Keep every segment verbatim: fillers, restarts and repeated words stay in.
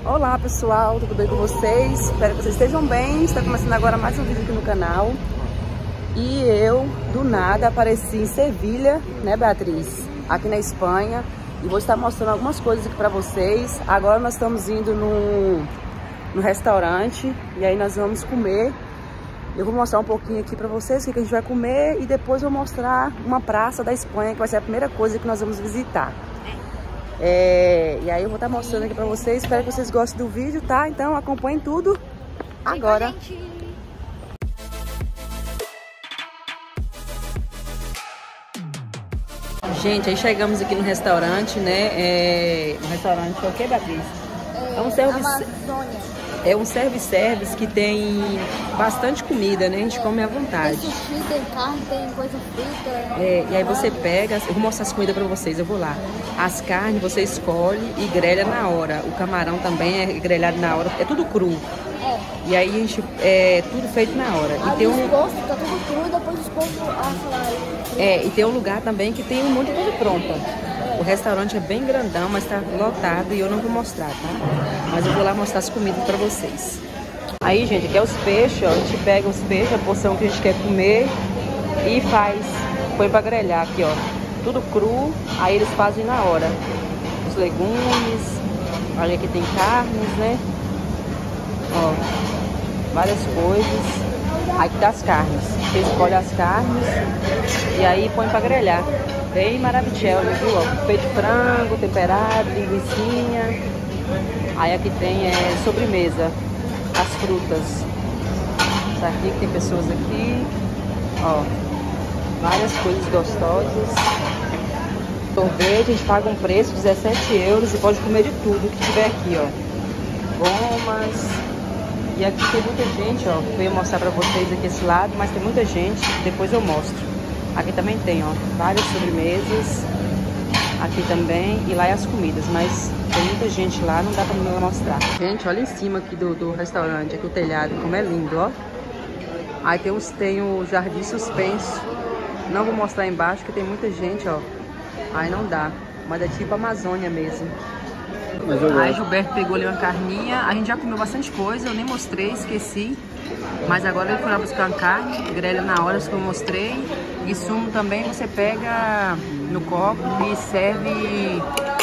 Olá pessoal, tudo bem com vocês? Espero que vocês estejam bem. Está começando agora mais um vídeo aqui no canal. E eu, do nada, apareci em Sevilha, né, Beatriz? Aqui na Espanha. E vou estar mostrando algumas coisas aqui pra vocês. Agora nós estamos indo no, no restaurante. E aí nós vamos comer. Eu vou mostrar um pouquinho aqui pra vocês o que a gente vai comer. E depois vou mostrar uma praça da Espanha, que vai ser a primeira coisa que nós vamos visitar. É, e aí eu vou estar mostrando aqui pra vocês. Espero que vocês gostem do vídeo, tá? Então acompanhem tudo agora. Gente, aí chegamos aqui no restaurante, né? É, um restaurante é o que, Beatriz? É, é um service. É um service-service que tem bastante comida, né? A gente é, come à vontade. Tem sushi, tem carne, tem coisa frita. É, e aí você pega, eu vou mostrar as comidas pra vocês, eu vou lá. As carnes você escolhe e grelha na hora. O camarão também é grelhado na hora, é tudo cru. É. E aí a gente, é tudo feito na hora. E aí tem um... os postos, tá tudo cru, depois os postos assam lá. É, e tem um lugar também que tem um monte de coisa pronta. O restaurante é bem grandão, mas tá lotado e eu não vou mostrar, tá? Mas eu vou lá mostrar as comidas pra vocês. Aí, gente, aqui é os peixes, ó. A gente pega os peixes, a porção que a gente quer comer e faz, põe pra grelhar aqui, ó. Tudo cru, aí eles fazem na hora. Os legumes, olha aqui tem carnes, né? Ó, várias coisas. Aqui tá as carnes. Você escolhe as carnes e aí põe pra grelhar. Bem maravilhoso, viu? Ó, peito de frango, temperado, linguicinha. Aí aqui tem é, sobremesa, as frutas. Tá aqui que tem pessoas aqui. Ó, várias coisas gostosas. Sorvete, a gente paga um preço de dezessete euros e pode comer de tudo que tiver aqui, ó. Gomas. E aqui tem muita gente, ó. Eu ia mostrar pra vocês aqui esse lado, mas tem muita gente. Depois eu mostro. Aqui também tem, ó, várias sobremesas. Aqui também. E lá é as comidas, mas tem muita gente lá, não dá pra me mostrar. Gente, olha em cima aqui do, do restaurante, aqui o telhado, como é lindo, ó. Aí tem, uns, tem o jardim suspenso. Não vou mostrar embaixo, porque tem muita gente, ó. Aí não dá. Mas é tipo Amazônia mesmo. Aí Gilberto pegou ali uma carninha. A gente já comeu bastante coisa, eu nem mostrei, esqueci. Mas agora ele foi lá buscar uma carne, grelha na hora, que eu mostrei. E sumo também você pega no copo e serve...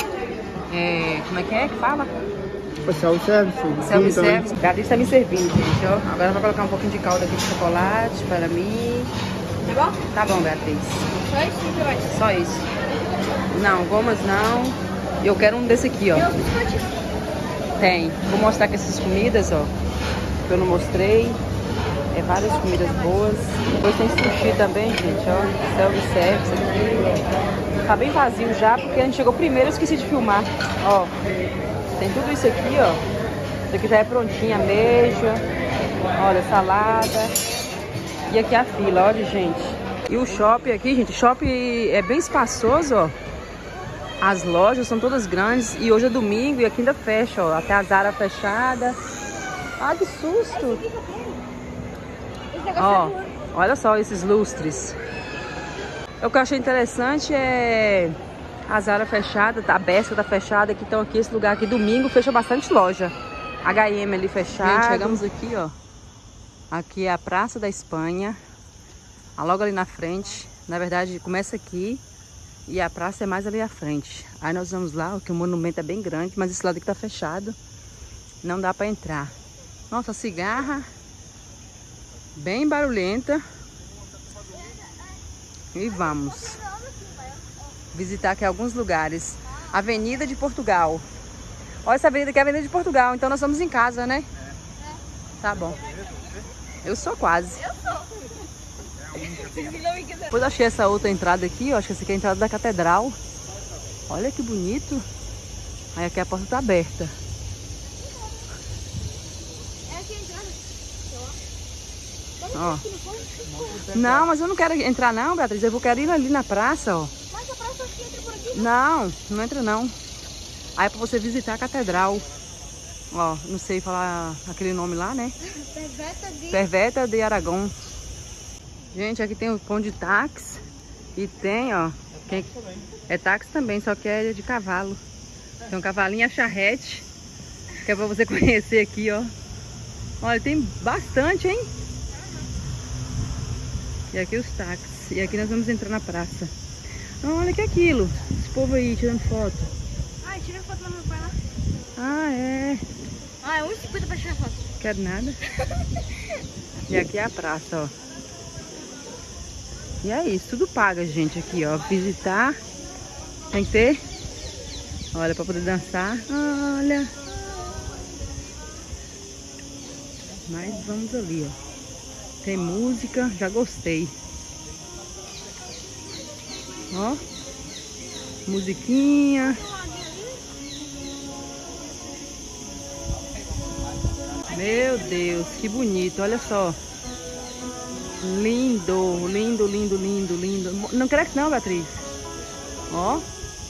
É, como é que é que fala? Self-service. Self-service. Beatriz está me servindo, gente, ó. Agora eu vou colocar um pouquinho de calda aqui de chocolate para mim. Tá bom? Tá bom, Beatriz. Só isso, Jorge? Só isso. Não, gomas não. Eu quero um desse aqui, ó. Tem os biscoitinhos? Tem. Vou mostrar aqui essas comidas, ó. Que eu não mostrei. É várias comidas boas. Depois tem sushi também, gente, ó. Self-service aqui. Tá bem vazio já, porque a gente chegou primeiro e esqueci de filmar. Ó. Tem tudo isso aqui, ó. Isso aqui já é prontinho, ameixa. Olha, salada. E aqui a fila, olha, gente. E o shopping aqui, gente, o shopping é bem espaçoso, ó. As lojas são todas grandes e hoje é domingo e aqui ainda fecha, ó. Até a Zara fechada. Ah, que susto! Ó, olha só esses lustres. O que eu achei interessante é a Zara fechada, a Bershka tá fechada, que estão aqui, esse lugar aqui, domingo, fecha bastante loja. H e M ali fechado. Gente, chegamos aqui, ó. Aqui é a Praça da Espanha. Logo ali na frente. Na verdade, começa aqui. E a praça é mais ali à frente. Aí nós vamos lá, que o monumento é bem grande, mas esse lado aqui tá fechado. Não dá pra entrar. Nossa, cigarra. Bem barulhenta. E vamos visitar aqui alguns lugares. Avenida de Portugal. Olha essa avenida aqui, é a Avenida de Portugal. Então nós estamos em casa, né? Tá bom. Eu sou quase. Eu sou. Depois achei essa outra entrada aqui, ó. Acho que essa aqui é a entrada da catedral. Olha que bonito. Aí aqui a porta tá aberta. É aqui a entrada. Ó. Não, mas eu não quero entrar não, Beatriz. Eu vou querer ir ali na praça, ó. Mas a praça acho que entra por aqui. Não, não entra não. Aí é pra você visitar a catedral. Ó, não sei falar aquele nome lá, né? Perveta de... Perveta de Aragão. Gente, aqui tem o pão de táxi. E tem, ó. Quem... É táxi também, só que é de cavalo. Tem um cavalinho, a charrete. Que é pra você conhecer aqui, ó. Olha, tem bastante, hein? E aqui os táxis. E aqui nós vamos entrar na praça. Olha que é aquilo. Esse povo aí tirando foto. Ah, tira foto lá no meu pai lá. Ah, é. Ah, é um e cinquenta pra tirar foto. Quero nada. E aqui é a praça, ó. E é isso, tudo paga, gente, aqui, ó. Visitar. Tem que ter. Olha, pra poder dançar. Olha. Mas vamos ali, ó. Tem música, já gostei. Ó. Musiquinha. Meu Deus, que bonito, olha só. Lindo, lindo, lindo, lindo, lindo. Não cresce não, Beatriz. Ó.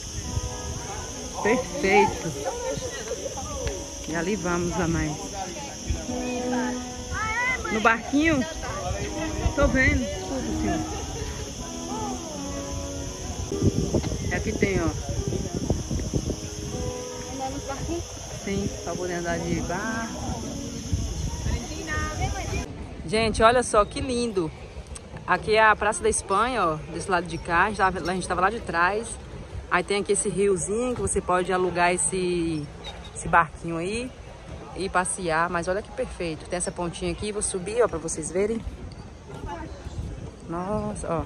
Perfeito. E ali vamos a mais. No barquinho? Tô vendo. Tudo, senhor. E aqui tem, ó. Andar no parquinho? Sim, pra poder andar de barco. Gente, olha só que lindo. Aqui é a Praça da Espanha, ó, desse lado de cá. A gente tava, a gente tava lá de trás. Aí tem aqui esse riozinho que você pode alugar esse, esse barquinho aí e passear. Mas olha que perfeito. Tem essa pontinha aqui, vou subir, ó, pra vocês verem. Nossa, ó.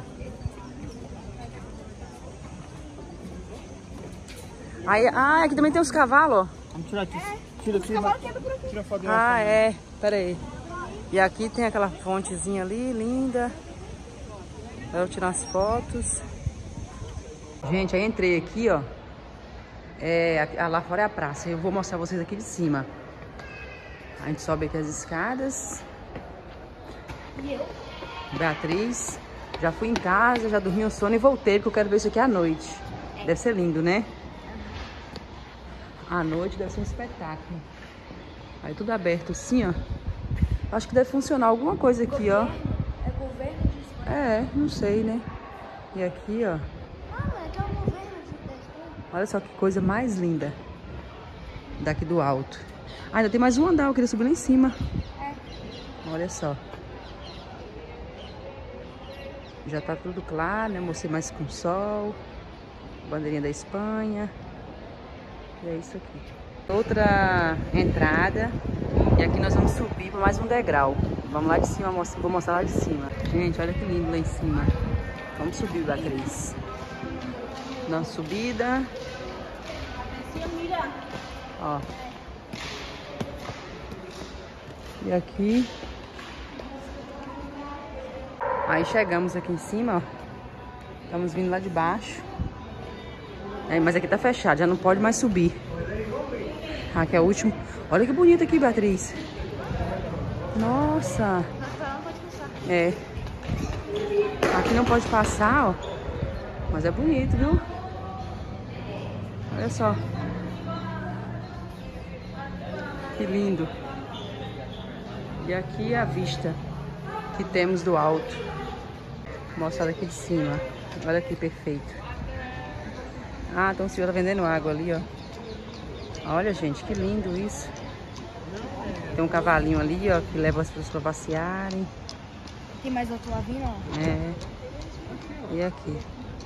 Aí, ah, aqui também tem os cavalos, ó. Vamos tirar aqui. Tira aqui, mas... Tira a foto dela. Ah, é. Pera aí. E aqui tem aquela fontezinha ali, linda. Eu vou tirar as fotos. Gente, aí entrei aqui, ó. É, lá fora é a praça. Eu vou mostrar vocês aqui de cima. A gente sobe aqui as escadas. E eu? Beatriz. Já fui em casa, já dormi um sono e voltei, porque eu quero ver isso aqui à noite. Deve ser lindo, né? À noite deve ser um espetáculo. Aí tudo aberto assim, ó. Acho que deve funcionar alguma coisa aqui, ó. É governo de Espanha? É, não sei, né? E aqui, ó. Ah, mas é o governo de Espanha. Olha só que coisa mais linda. Daqui do alto. Ah, ainda tem mais um andar, eu queria subir lá em cima. É. Olha só. Já tá tudo claro, né? Mostrei mais com sol. Bandeirinha da Espanha. E é isso aqui. Outra entrada. E aqui nós vamos subir para mais um degrau. Vamos lá de cima, vou mostrar lá de cima. Gente, olha que lindo lá em cima. Vamos subir, Beatriz. Dá uma subida. Ó. E aqui. Aí chegamos aqui em cima, ó. Estamos vindo lá de baixo. É, mas aqui tá fechado, já não pode mais subir. Aqui é o último. Olha que bonito aqui, Beatriz. Nossa. É. Aqui não pode passar, ó. Mas é bonito, viu? Olha só. Que lindo. E aqui é a vista que temos do alto. Vou mostrar daqui de cima. Olha que perfeito. Ah, então o senhor tá vendendo água ali, ó. Olha, gente, que lindo isso. Tem um cavalinho ali, ó, que leva as pessoas pra passearem. Tem mais outro lá vindo, ó. É. E aqui.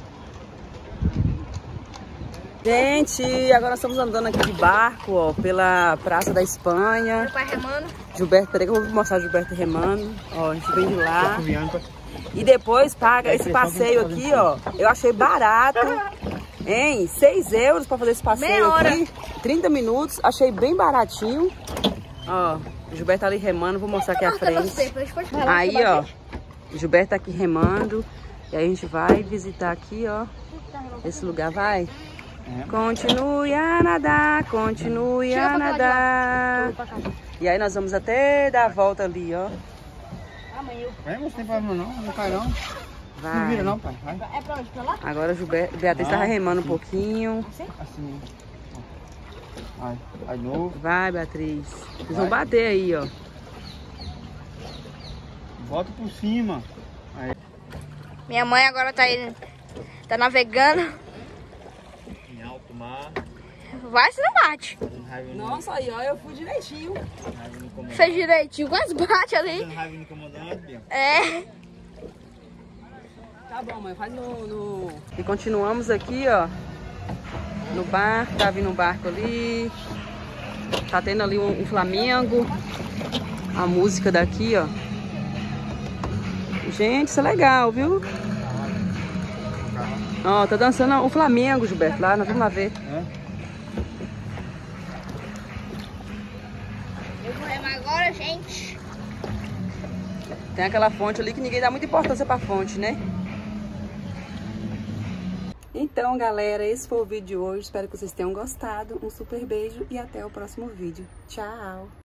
Gente, agora nós estamos andando aqui de barco, ó, pela Praça da Espanha. Meu pai remando. Gilberto, peraí que eu vou mostrar o Gilberto remando. Ó, a gente vem de lá. E depois paga esse passeio aqui, ó. Eu achei barato. Hein? seis euros pra fazer esse passeio aqui. trinta minutos. Achei bem baratinho. Ó, o Gilberto tá ali remando. Vou mostrar aqui à frente. Aí, ó. O Gilberto tá aqui remando. E aí a gente vai visitar aqui, ó. Esse lugar, vai. Continue a nadar, continue a nadar. E aí nós vamos até dar a volta ali, ó. É, mas não tem problema não, não cai não. Vai. Não vira não, pai. Vai. É pra onde? Pra lá? Agora o Gilberto, Beatriz tá remando um pouquinho. Assim. Vai, vai de novo. Vai, Beatriz. Vocês vão bater aí, ó. Volta por cima. Aí. Minha mãe agora tá aí, tá navegando. Em alto mar. vai se não bate. Nossa, aí, ó, eu fui direitinho. Fez direitinho, quase bate ali. É. Tá bom, mãe, faz no, no... E continuamos aqui, ó, no barco, tá vindo um barco ali. Tá tendo ali um, um Flamengo. A música daqui, ó. Gente, isso é legal, viu? Ó, tá dançando o Flamengo, Gilberto, lá, nós vamos lá ver. Eu vou remar agora, gente. Tem aquela fonte ali que ninguém dá muita importância pra fonte, né? Então, galera, esse foi o vídeo de hoje. Espero que vocês tenham gostado. Um super beijo e até o próximo vídeo. Tchau!